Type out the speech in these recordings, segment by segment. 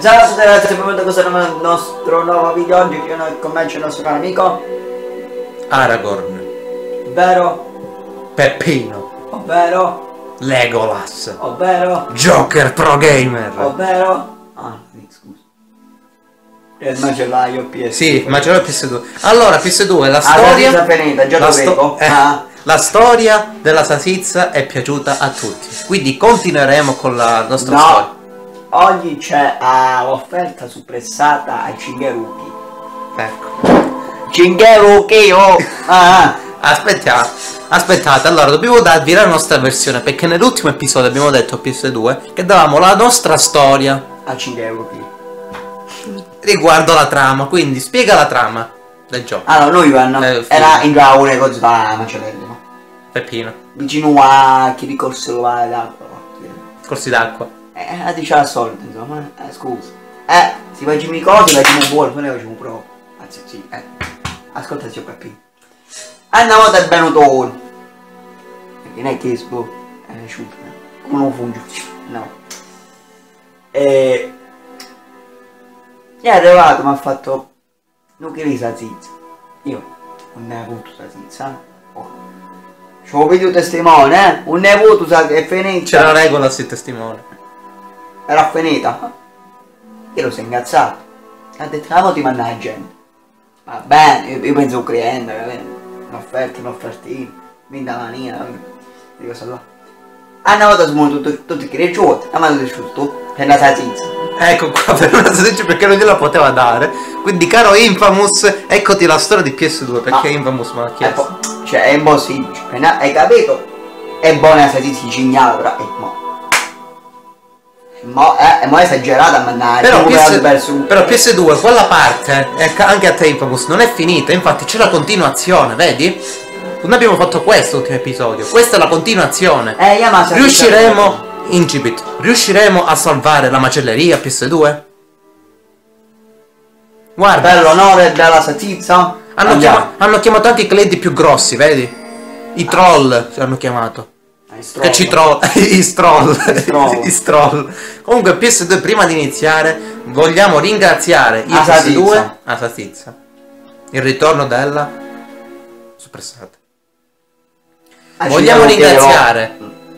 Ciao a tutti ragazzi, benvenuti a questo nostro nuovo video. Oggi con me c'è il nostro caro amico Aragorn, ovvero Peppino, ovvero Legolas, ovvero Joker Pro Gamer. ovvero scusa, il macellaio PS2. Sì, ma ce l'ho PS2. Allora, PS2, la storia storia finita, già la, lo vedo. la storia della salsiccia è piaciuta a tutti, quindi continueremo con la nostra storia. Oggi c'è l'offerta suppressata a Cingeruki. Ecco. Cingeruki, oh! Aspettate, allora dobbiamo darvi la nostra versione, perché nell'ultimo episodio abbiamo detto a PS2 che davamo la nostra storia a Cingeruki riguardo la trama, quindi spiega la trama del gioco. Allora, noi era in già un negozio da macellello, no? Peppino. Vicino a chi ricorse d'acqua. Corsi d'acqua. Dice al solito, insomma, scusa. Si facciamo i cose, facciamo buono, poi ne facciamo proprio. Anzi, sì, ascolta, zio Peppino. Una volta è venuto uno. Perché non è che sciupa, come non funge, no. E è arrivato, mi ha fatto, non che sa zizza. Io non ne ho avuto sa zizza. Ci ho veduto testimone, non ne ho avuto sa che è finita. C'era la regola sul testimone. Era finita. Io lo sono ingazzato. Ha detto, ti manda la gente. Va bene, io penso un cliente, capito? Un'offertina, vinta la manina, di cosa là. Una volta siamo tutti cresciuti, a me tu, per la salsiccia. Ecco qua, per una salsiccia perché non gliela poteva dare. Quindi caro Infamous, eccoti la storia di PS2, perché Infamous me l'ha chiesto. Cioè è un po' semplice, hai capito? È buona la salsiccia cignata, però è esagerata, mannaggia. Però PS2, quella parte, anche a te Infamous, non è finita, infatti c'è la continuazione, vedi? Non abbiamo fatto questo ultimo episodio, questa è la continuazione. Riusciremo, Incipit, riusciremo a salvare la macelleria PS2? Guarda. Per l'onore della salsiccia? Hanno chiamato anche i clienti più grossi, vedi? I troll ci hanno chiamato. Che ci troll. I stroll. Comunque PS2, prima di iniziare vogliamo ringraziare il PS2 a Salsiccia. Il ritorno della suppressata. Vogliamo ringraziare.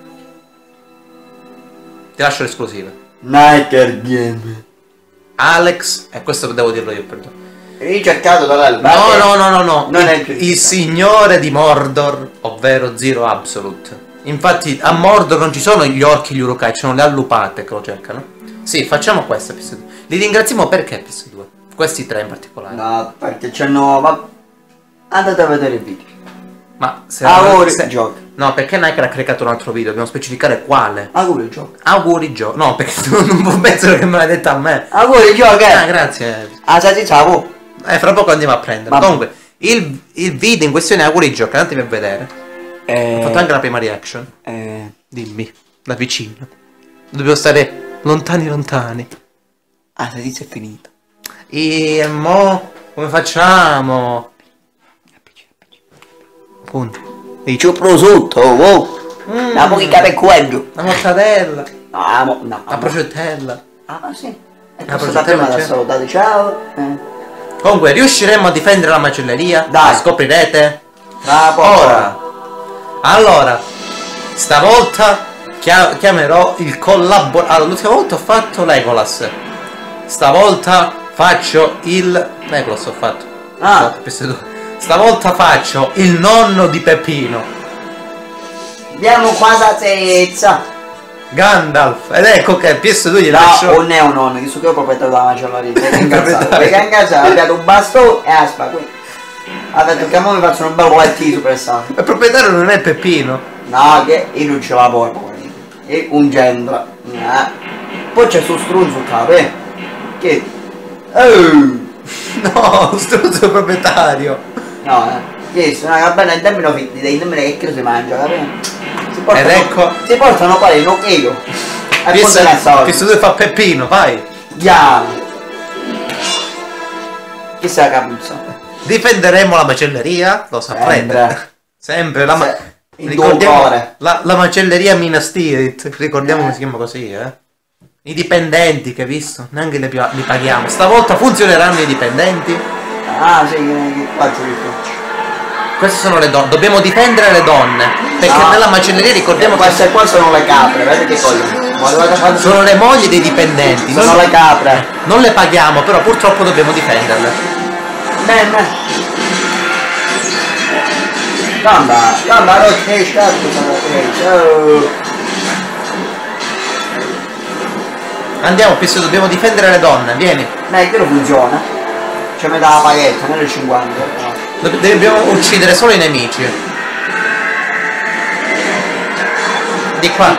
Ti lascio l'esclusiva. Niker Game. Alex, e questo devo dirlo io, perdono. Ricercato dall'alba. No. Il signore di Mordor, ovvero Zero Absolute. Infatti a Mordor non ci sono gli orchi e gli urukai, ci sono le allupate che lo cercano. Sì, facciamo questa PS2. Li ringraziamo perché PS2? Questi tre in particolare. No, perché c'hanno... Andate a vedere il video. Ma se... gioco. No, perché Nike ha caricato un altro video, dobbiamo specificare quale. Auguri gioco. No, perché non penso che me l'hai detta a me. Auguri gioco, grazie. Fra poco andiamo a prendere. Comunque, il video in questione è auguri gioco, andatevi a vedere. Ho fatto anche la prima reaction. Dimmi, da vicino. Dobbiamo stare lontani. La salsiccia è finita. E mo come facciamo? Punto. C'ho prosciutto, la mochica per quello. La mortadella. No. La prosciutella. Sì. La prosciutella da salutare, ciao. Comunque, riusciremo a difendere la macelleria? Dai. La scoprirete? Ora. Allora, stavolta chiamerò il collaboratore. Allora, l'ultima volta ho fatto Legolas. Stavolta faccio il... Legolas ho fatto. Stavolta faccio il nonno di Peppino. Andiamo qua salsiccia. Gandalf. Ed ecco che PS2 gli lascio... non è un nonno, che so che è il proprietario della macelleria. Perché è ingazzato, ha dato un bastone e aspa, quindi... Ha detto che a me mi faccio un bel volantino suppressato. Il proprietario non è Peppino. No, che io non ce la porto. È un gendra. Poi c'è sto strunzo qua, che... No, struzzo proprietario. No, questo è una cabana in termini fitti, dei nemmeno che si mangia, capito? Ed ecco... Si portano poi il nocchio. E poi questo dove fa Peppino, vai. Andiamo. Chi sa la capuzza? Difenderemo la macelleria, lo saprete. Sempre ricordiamo la macelleria Minas Tirith, ricordiamo che si chiama così, I dipendenti, che hai visto? Neanche li paghiamo. Stavolta funzioneranno i dipendenti? Ah, sì, che faccio io? Queste sono le donne. Dobbiamo difendere le donne. Perché no, nella macelleria ricordiamo che... Queste qua sono le capre, vedete che coglione. Sono le mogli dei dipendenti. Sono le capre. Non le paghiamo, però purtroppo dobbiamo difenderle. Bene. Gamba, rocchi, scatto, Andiamo, Pisso, dobbiamo difendere le donne, vieni. Che non funziona. Ci mette la paghetta, non è 50. Dobbiamo uccidere solo i nemici. Di qua.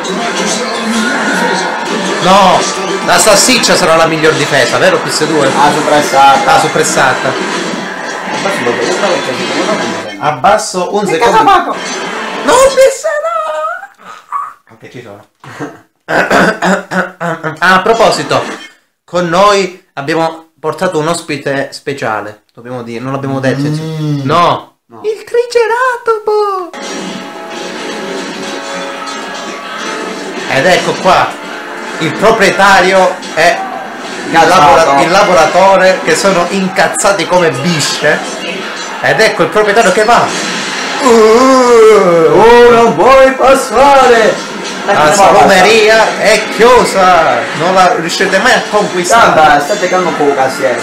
No, la salsiccia sarà la miglior difesa, vero PS2? Ah, suppressata. Ah, suppressata. Abbasso un secondo. No, anche ci sono. A proposito, con noi abbiamo portato un ospite speciale. Dobbiamo dire, non l'abbiamo detto. No. Il Triceratopo. Ed ecco qua il proprietario e il lavoratore che sono incazzati come bisce. Ed ecco il proprietario che va. Non vuoi passare. La salumeria è chiusa. Non la riuscite mai a conquistare. State giocando con Cassiero.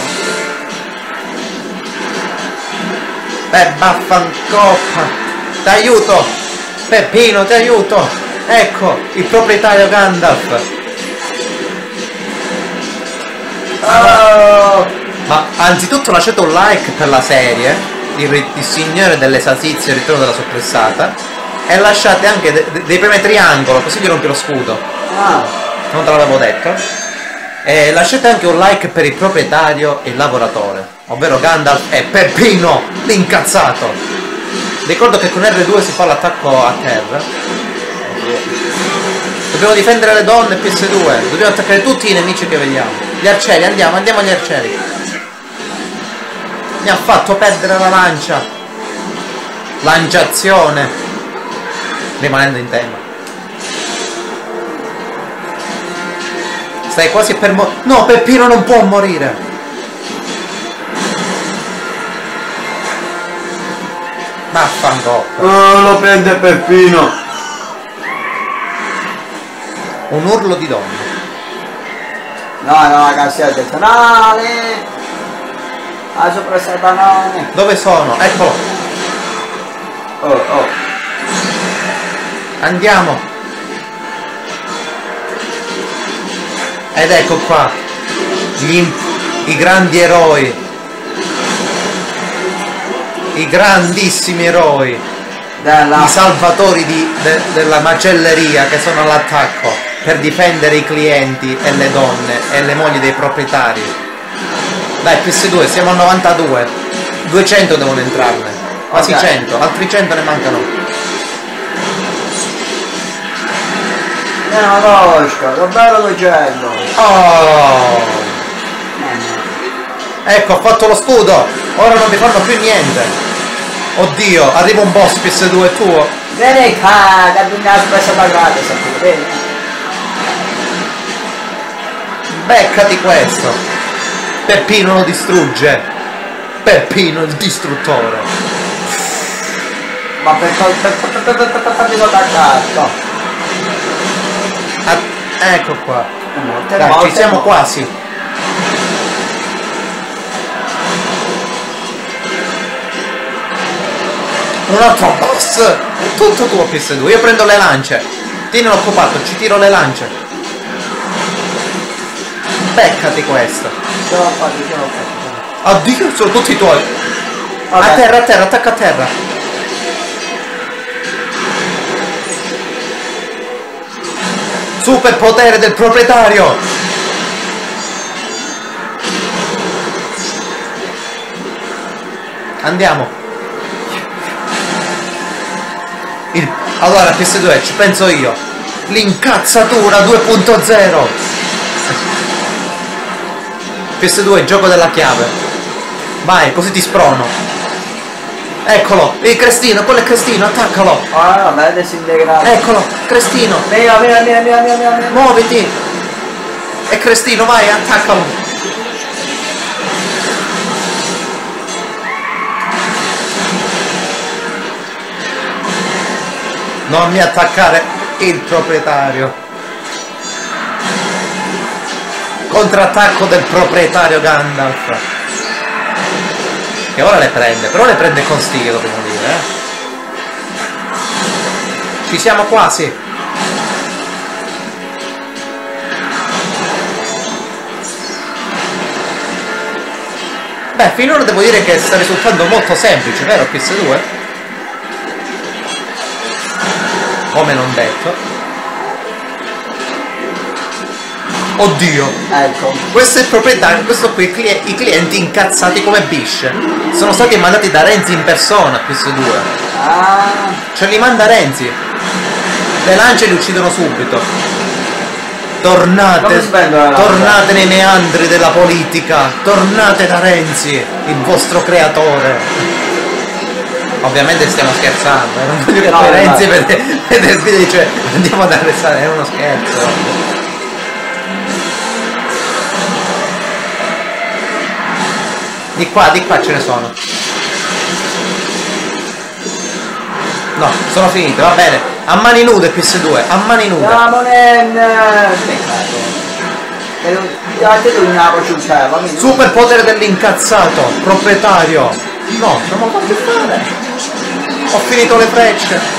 Baffancoppa. T'aiuto. Peppino, ti aiuto. Ecco il proprietario Gandalf. Ma anzitutto lasciate un like per la serie il Signore delle Salsizie, il ritorno della soppressata, e lasciate anche dei premi triangolo, così vi rompi lo scudo. Non te l'avevo detto. E lasciate anche un like per il proprietario e il lavoratore, ovvero Gandalf e Peppino l'incazzato. Ricordo che con R2 si fa l'attacco a terra. Dobbiamo difendere le donne PS2. Dobbiamo attaccare tutti i nemici che vediamo. Gli arcieri, andiamo agli arcieri. Mi ha fatto perdere la lancia. Lanciazione. Rimanendo in tema. Stai quasi per morire. No, Peppino non può morire. Vaffanculo. Lo prende Peppino. Un urlo di donna. No, ragazzi, ha detto no, la soppressata no. Dove sono? Eccolo. Oh. Andiamo. Ed ecco qua i grandi eroi, i grandissimi eroi, i salvatori della macelleria che sono all'attacco per difendere i clienti e le donne e le mogli dei proprietari. Dai, PS2, siamo a 92, 200 devono entrarne, quasi 100, altri 100 ne mancano. Una rosca, davvero 200. Oh! Ecco, ho fatto lo scudo, ora non mi fanno più niente. Oddio, arriva un boss PS2 tuo. Vieni qua, che abbiamo una spesa pagata, sapete bene? Beccati questo. Peppino lo distrugge. Peppino il distruttore. Ma per farmi attaccato. Ecco qua. Dai, ci siamo quasi. Un altro boss. È tutto tuo PS2. Io prendo le lance. Tienilo occupato, ci tiro le lance. Beccati questo. Ce l'ho fatto. Addio, sono tutti tuoi. A terra, attacca a terra. Superpotere del proprietario. Andiamo. Allora PS2 ci penso io. L'incazzatura 2.0. PS2 gioco della chiave. Vai, così ti sprono. Eccolo, il Crestino, quello è Crestino, attaccalo. Ah, vabbè, disintegrato. Eccolo, Crestino. Via. Muoviti. E Crestino, vai, attaccalo. Non mi attaccare il proprietario. Contrattacco del proprietario Gandalf. Che ora le prende, però le prende con stile, dobbiamo dire, Ci siamo quasi. Beh, finora devo dire che sta risultando molto semplice, vero PS2? Come non detto. Oddio, ecco, questo è il proprietario, questo qui, i clienti incazzati come bisce. Sono stati mandati da Renzi in persona, PS2. Ah, Ce li manda Renzi. Le lance li uccidono subito. Tornate, tornate nei meandri della politica. Tornate da Renzi, il vostro creatore. Ovviamente stiamo scherzando, non voglio che poi Renzi vede il video e dice andiamo ad arrestare, è uno scherzo. Di qua ce ne sono. No, sono finite, va bene. A mani nude PS2, a mani nude. Super potere dell'incazzato, proprietario. No, non lo posso fare. Ho finito le frecce.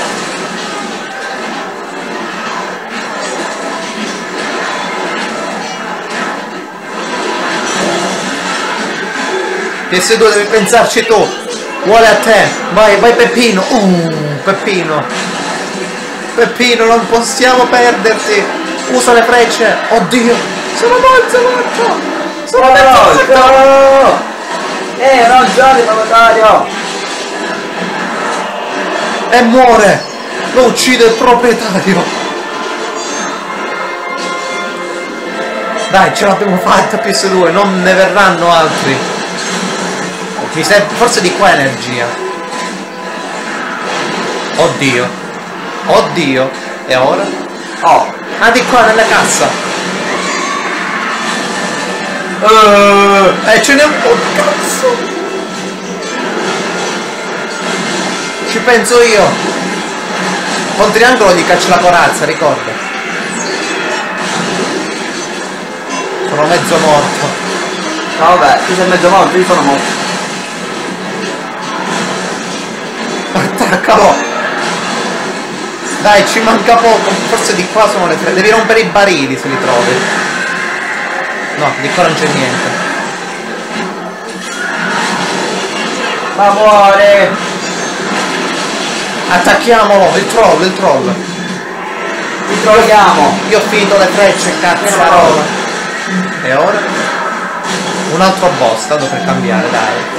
PS2 devi pensarci tu. Vuole a te. Vai, vai Peppino. Peppino. Peppino, non possiamo perderti. Usa le frecce. Oddio. Sono morto. Sono morto. Non già proprietario. E muore. Lo uccide il proprietario. Dai, ce l'abbiamo fatta PS2. Non ne verranno altri. Mi serve forse di qua energia. Oddio. Oddio. E ora? Oh. Ah, di qua nella cassa. Ce n'è un po'. Cazzo. Ci penso io. Con triangolo gli caccio la corazza, ricorda. Sono mezzo morto. No, vabbè, tu sei mezzo morto, io sono morto. Attaccalo! Dai, ci manca poco. Forse di qua sono le tre. Devi rompere i barili se li trovi. No, di qua non c'è niente. Ma muore! Attacchiamolo! Il troll, il troll. Li trolliamo! Io ho finito le frecce, cazzarola. E ora? Un altro boss, tanto per cambiare, dai.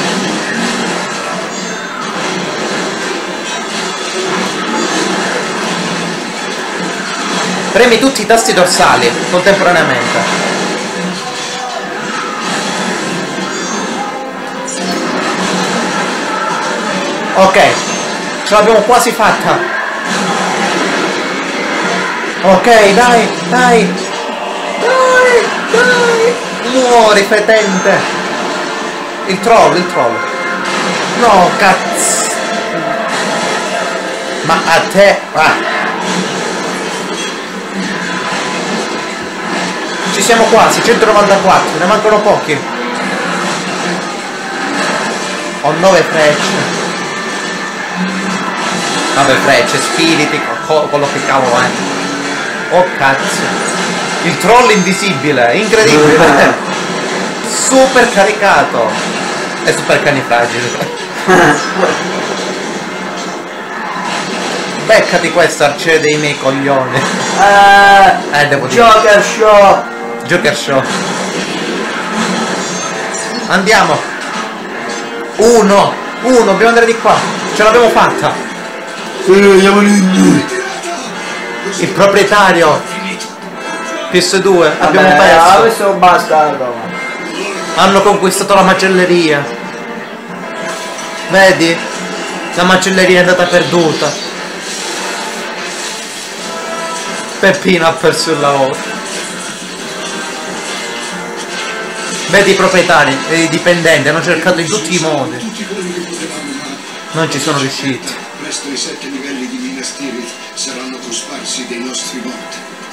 Premi tutti i tasti dorsali contemporaneamente. Ok, ce l'abbiamo quasi fatta. Ok, dai. Muori, fetente. Il troll. No, cazzo. Ma a te. Ci siamo quasi, 194, ne mancano pochi. Ho 9 frecce. Vabbè, frecce, spiriti, quello che cavolo è. Oh cazzo. Il troll invisibile, incredibile. Super caricato. È super canifragile. Beccati questo arciere dei miei coglioni. Devo dire. Joker Show. Andiamo. Uno, dobbiamo andare di qua. Ce l'abbiamo fatta. Sì, andiamo lì. Il proprietario. PS2, abbiamo perso. Questo è un bastardo. Hanno conquistato la macelleria. Vedi? La macelleria è andata perduta. Peppino ha perso il lavoro. Vedi i proprietari e i dipendenti hanno cercato in tutti i modi. Non ci sono riusciti. Presto i 7 livelli di Minas Tirith saranno cosparsi dei nostri morti.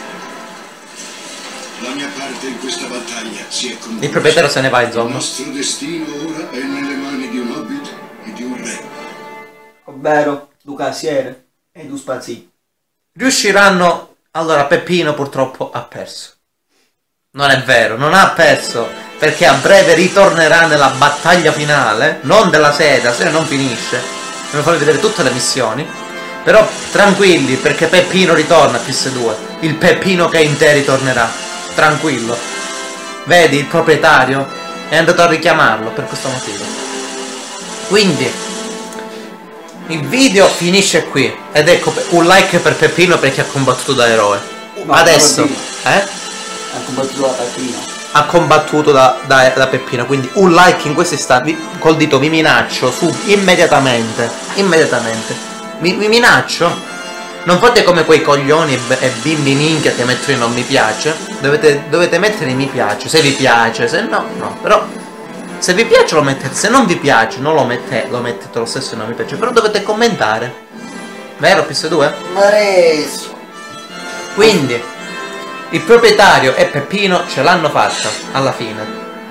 La mia parte in questa battaglia si è conclusa. Il proprietario se ne va, insomma. Il nostro destino ora è nelle mani di un hobbit e di un re. Ovvero, du cassiere e du spazi. Riusciranno... Allora, Peppino purtroppo ha perso. Non è vero, non ha perso, perché a breve ritornerà nella battaglia finale, non della serie, la serie non finisce, devo farvi vedere tutte le missioni, però tranquilli, perché Peppino ritorna a PS2, il Peppino che in te ritornerà, tranquillo. Vedi, il proprietario è andato a richiamarlo per questo motivo. Quindi, il video finisce qui, ed ecco un like per Peppino perché ha combattuto da eroe. No, adesso, ha combattuto da Peppino. Ha combattuto da Peppino, quindi un like in questo istante, col dito vi minaccio, immediatamente, mi minaccio, non fate come quei coglioni e bimbi minchia che mettono i non mi piace, dovete mettere i mi piace, se vi piace, se no, no, però se vi piace lo mettete, se non vi piace non lo mettete lo stesso non mi piace, però dovete commentare, vero PS2? Adesso. Quindi il proprietario e Peppino ce l'hanno fatta alla fine.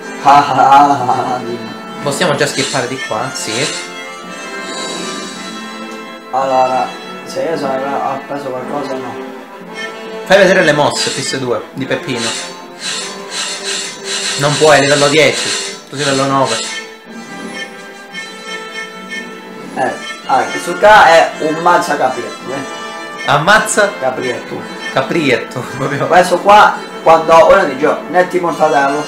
Possiamo già skippare di qua? Sì. Allora, se io ho preso qualcosa no. Fai vedere le mosse PS2 di Peppino. Non puoi, livello 10, tu livello 9. Questo qua è un mazza caprietto, Ammazza caprietto. Caprietto, proprio. Questo qua, quando ora di giorno, netti mortatello.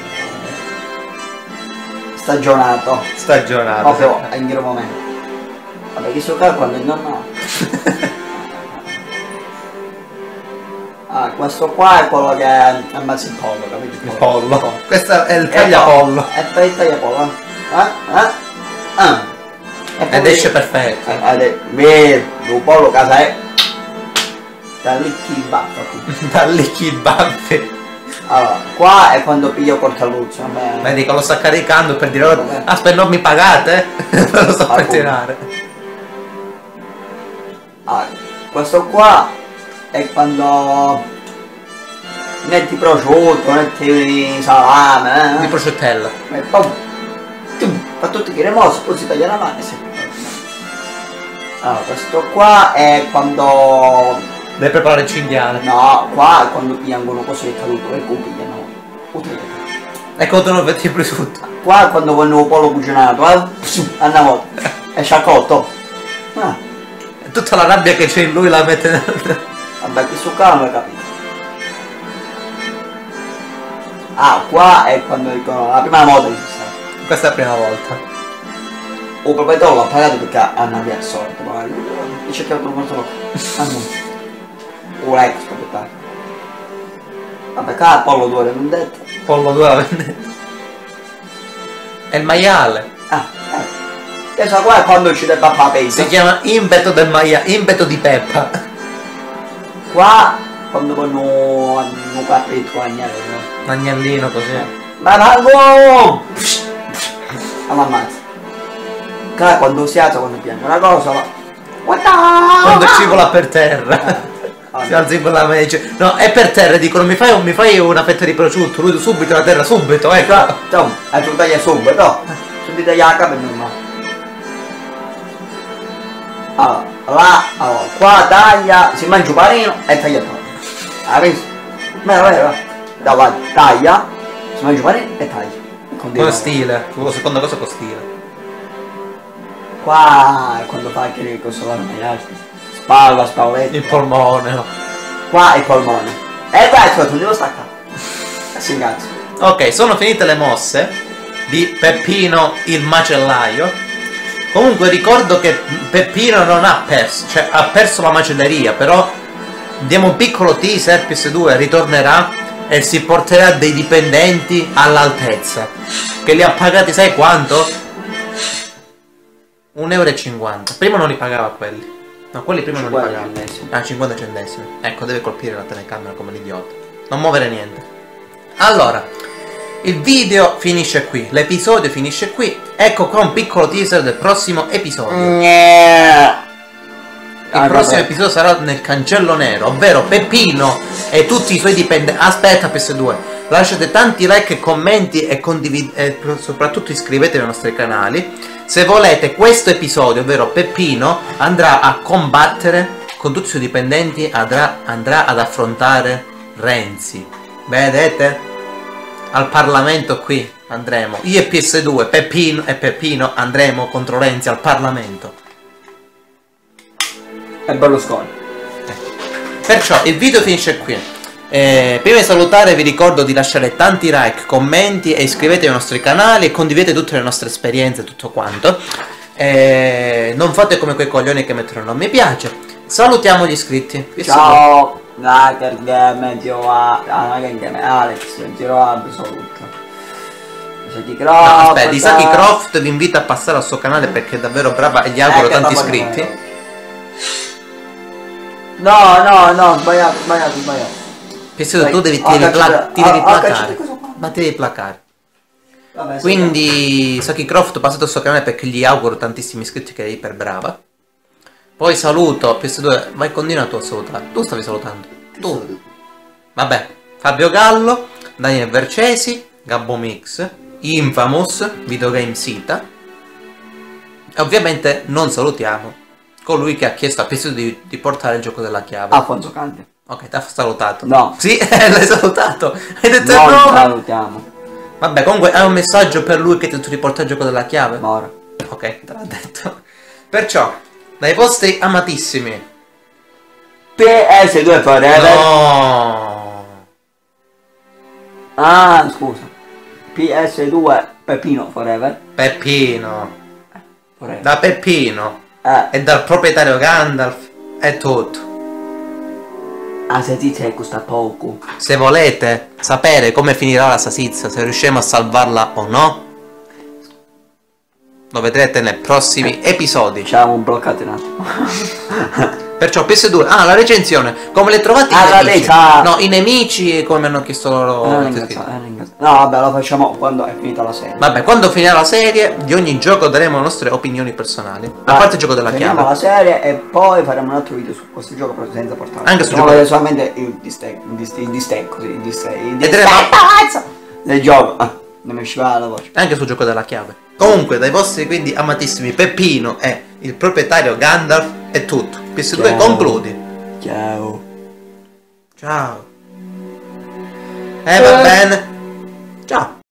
Stagionato. Proprio in grande momento. Vabbè, questo qua quando è normale. Questo qua è quello che ammazza il pollo, capito? Il pollo. Questo è il tagliapollo. È il tagliapollo. Ed esce perfetto. Il pollo casa è. Da licchi il baffo. Da licchi i baffi. Allora, qua è quando piglio Cortalluzzo. Vedi che lo sta caricando per dire aspetta non mi pagate? Lo sto per tirare. Questo qua è quando metti prosciutto, metti salame, Di prosciuttella. e poi fa tutti i remorsi, poi si taglia la mano e si... Allora, questo qua è quando... Devi preparare il cinghiale. No, qua è quando pigliano cose che è caduto, e poi pigliano... Ecco tu non vedi prosciutto. Qua è quando vanno un pollo cucinato, a una volta, è sciacotto. Tutta la rabbia che c'è in lui la mette nel... Vabbè, questo qua non l'ho capito. Qua è quando dicono la prima volta che si sta. Questa è la prima volta. Il proprietario l'ha pagato perché hanno via il sorto, magari. E cerchiamo di molto poco. L'ex proprietario. Vabbè, qua è pollo 2 vendetta. Pollo 2 la vendetta. È il maiale. Questa qua è quando uccide papà Pezza. Si chiama impeto del maiale, impeto di Peppa. Qua quando vanno un capretto agnello. Agnellino così. Ma vango! Ammazza. Qua quando si alza, quando piange una cosa, va. Quando cipola per terra. Si alza in quella dice no, è per terra, dicono mi fai una fetta di prosciutto, lui subito la terra, subito, ecco. Tu taglia subito, subito taglia la capa e normale. Allora, qua taglia, si mangia un panino e taglia il panino. Ha visto? Vero. Davanti, taglia, si mangia un panino e taglia. Con stile, la seconda cosa con stile. Qua è quando fa anche le cose là, spalla, spalletta. Il polmone, no. Qua è il polmone. E questo tu devo staccare. Si incazzo. Ok, sono finite le mosse di Peppino il macellaio. Comunque ricordo che Peppino non ha perso, cioè ha perso la macelleria, però diamo un piccolo teaser, PS2 ritornerà e si porterà dei dipendenti all'altezza. Che li ha pagati sai quanto? 1,50 euro. Prima non li pagava quelli. No, quelli prima non li pagava. 50 centesimi. Ecco, deve colpire la telecamera come l'idiota. Non muovere niente. Allora, Il video finisce qui, l'episodio finisce qui. Ecco qua un piccolo teaser del prossimo episodio. Il prossimo episodio sarà nel cancello nero, ovvero Peppino e tutti i suoi dipendenti. Aspetta, PS2, lasciate tanti like e commenti e condividete, e soprattutto iscrivetevi ai nostri canali. Se volete, questo episodio, ovvero Peppino, andrà a combattere con tutti i suoi dipendenti, andrà ad affrontare Renzi. Vedete? Al Parlamento qui andremo. Io e PS2, Peppino andremo contro Renzi al Parlamento. E Berlusconi. Perciò il video finisce qui. Prima di salutare vi ricordo di lasciare tanti like, commenti e iscrivetevi ai nostri canali e condividete tutte le nostre esperienze e tutto quanto. Non fate come quei coglioni che mettono non mi piace. Salutiamo gli iscritti. Ciao, Hacker Game, Alex, Giro saluto. Aspetta, Isaki Croft vi invita a passare al suo canale perché è davvero brava e gli auguro tanti iscritti. No, sbagliato. Penso tu devi placare. Ma ti devi placare. Vabbè, quindi Isaki Croft passate al suo canale perché gli auguro tantissimi iscritti che è iper brava. Poi saluto PS2, vai, continua tu a salutare. Tu stavi salutando. Tu. Vabbè, Fabio Gallo, Daniel Vercesi, Gabbo Mix, Infamous, Videogame Sita. E ovviamente non salutiamo colui che ha chiesto a PS2 di portare il gioco della chiave. Alfonso Cante. Ok, ti ha salutato. No. Sì, l'hai salutato. Hai detto no. No, salutiamo. Vabbè, comunque hai un messaggio per lui che ti riporta il gioco della chiave? Ora. Ok, te l'ha detto. Perciò, dai vostri amatissimi PS2 Forever. No. Ah, scusa. PS2 Peppino Forever. Peppino. Forever. Da Peppino. E dal proprietario Gandalf. È tutto. Ah, se ti costa poco. Se volete sapere come finirà la salsiccia, se riusciremo a salvarla o no, lo vedrete nei prossimi episodi. Ci avevamo bloccato un attimo. Perciò PS2, la recensione, come le trovate i nemici? No, i nemici come mi hanno chiesto loro. No, vabbè, lo facciamo quando è finita la serie. Vabbè, quando finirà la serie, di ogni gioco daremo le nostre opinioni personali. A parte il gioco della chiave. Finiamo la serie e poi faremo un altro video su questo gioco però senza portare. Anche su gioco. Solamente il distacco del gioco. Non mi usciva la voce. Anche sul gioco della chiave. Comunque, dai vostri quindi amatissimi Peppino e il proprietario Gandalf è tutto. PS2 concludi. Ciao. Ciao. Va bene. Ciao.